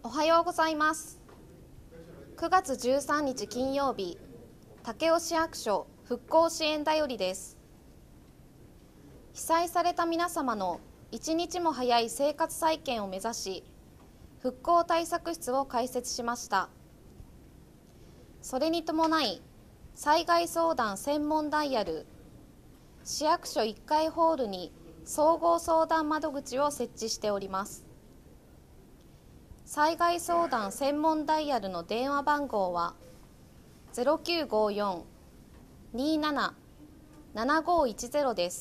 おはようございます。9月13日金曜日、武雄市役所復興支援だよりです。被災された皆様の一日も早い生活再建を目指し、復興対策室を開設しました。それに伴い、災害相談専門ダイヤル、市役所1階ホールに総合相談窓口を設置しております。災害相談専門ダイヤルの電話番号は 0954-27-7510 です。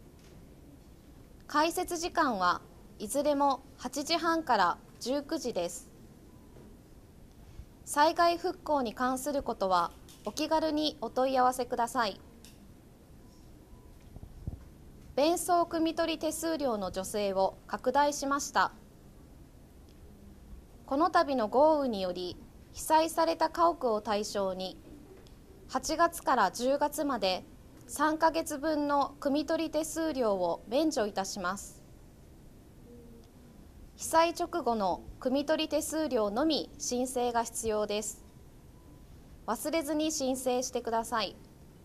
開設時間はいずれも8時半から19時です。災害復興に関することはお気軽にお問い合わせください。弁償汲み取り手数料の助成を拡大しました。この度の豪雨により被災された家屋を対象に8月から10月まで3ヶ月分の汲み取り手数料を免除いたします。被災直後の汲み取り手数料のみ申請が必要です。忘れずに申請してください。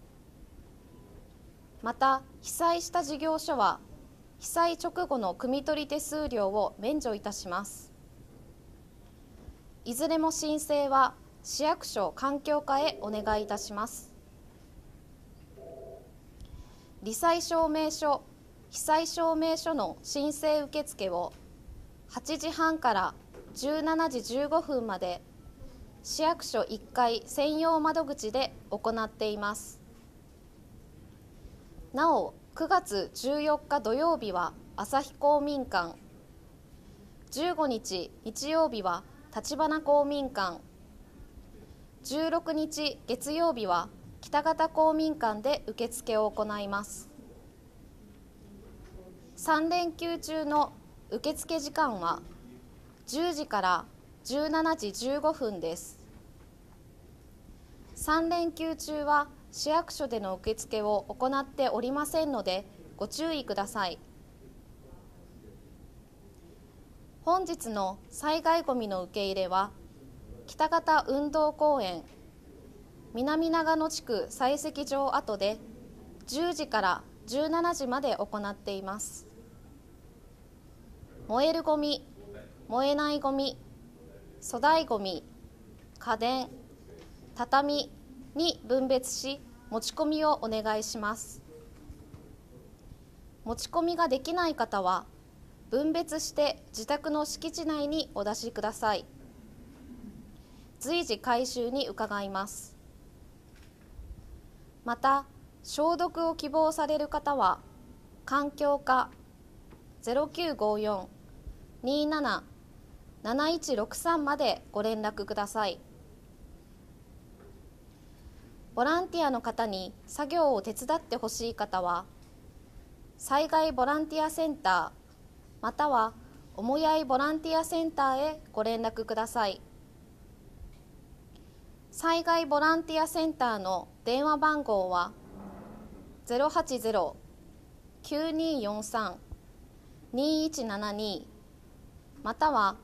また、被災した事業所は被災直後の汲み取り手数料を免除いたします。いずれも申請は市役所環境課へお願いいたします。罹災証明書、被災証明書の申請受付を8時半から17時15分まで市役所1階専用窓口で行っています。なお、9月14日土曜日は旭公民館、15日日曜日は橘公民館、16日月曜日は北方公民館で受付を行います。3連休中の受付時間は10時から17時15分です。3連休中は市役所での受付を行っておりませんのでご注意ください。本日の災害ごみの受け入れは北方運動公園南長野地区採石場跡で10時から17時まで行っています。燃えるごみ、燃えないごみ、粗大ごみ、家電、畳に分別し持ち込みをお願いします。持ち込みができない方は分別して自宅の敷地内にお出しください。随時回収に伺います。また、消毒を希望される方は環境課 0954-27-7163 までご連絡ください。ボランティアの方に作業を手伝ってほしい方は災害ボランティアセンターまたはおもやいボランティアセンターへご連絡ください。災害ボランティアセンターの電話番号は 080-9243-2172 または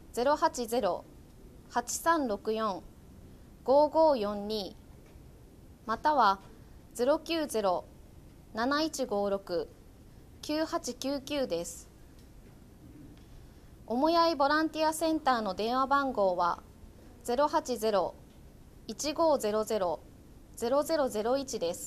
080-8364-5542 または 090-7156-9899 です。おもやいボランティアセンターの電話番号は 080-1500-0001 です。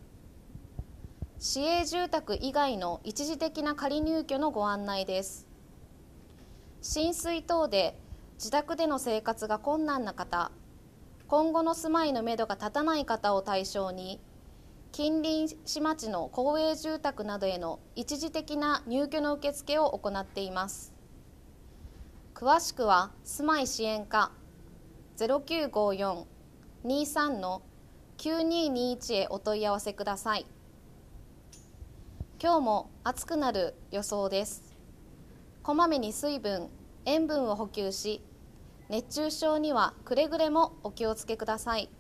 市営住宅以外の一時的な仮入居のご案内です。浸水等で自宅での生活が困難な方、今後の住まいのめどが立たない方を対象に、近隣市町の公営住宅などへの一時的な入居の受付を行っています。詳しくは住まい支援課 0954-23-9221 へお問い合わせください。今日も暑くなる予想です。こまめに水分、塩分を補給し、熱中症にはくれぐれもお気をつけください。